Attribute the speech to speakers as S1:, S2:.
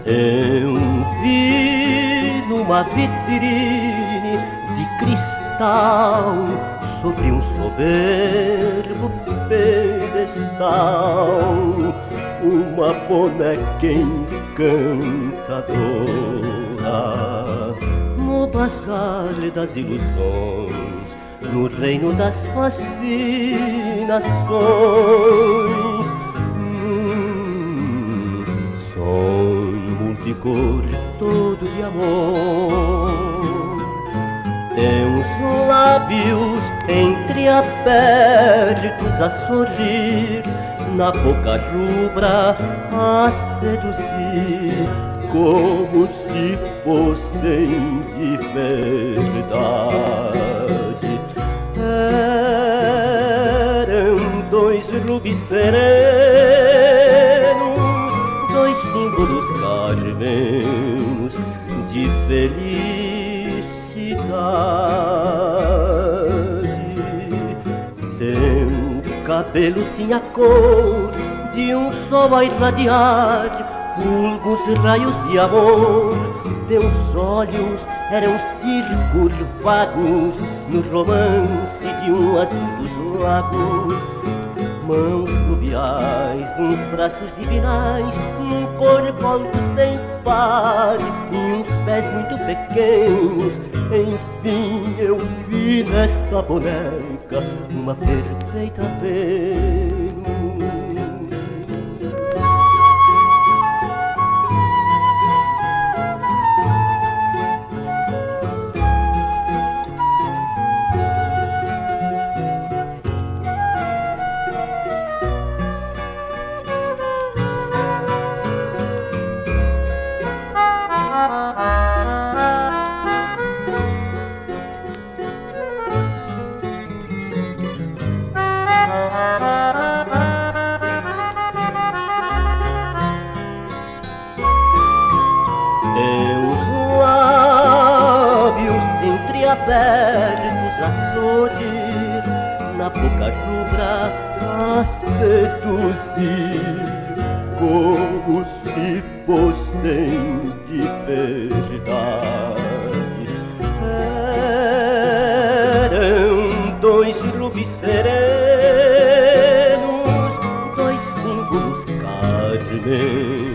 S1: Eu vi numa vitrine de cristal, sobre um soberbo pedestal, uma boneca encantadora. No bazar das ilusões, no reino das fascinações, sonho multicor todo de amor. Tem uns lábios entreabertos a sorrir, na boca rubra a seduzir, como se fossem de verdade. Eram dois rubis serenos, dois símbolos carmenos de felicidade. Teu cabelo tinha cor de um sol a irradiar fulgos raios de amor. Teus olhos eram circunvados no romance de um azul dos lagos. Mãos fluviais, uns braços divinais, um corpo alto sem par e uns pés muito pequenos. Enfim, eu vi nesta boneca uma perfeita Vênus. Teus lábios entreabertos a sorrir, na boca rubra a seduzir, como se fossem de verdade. Eram dois rubis serenos, dois símbolos carmenos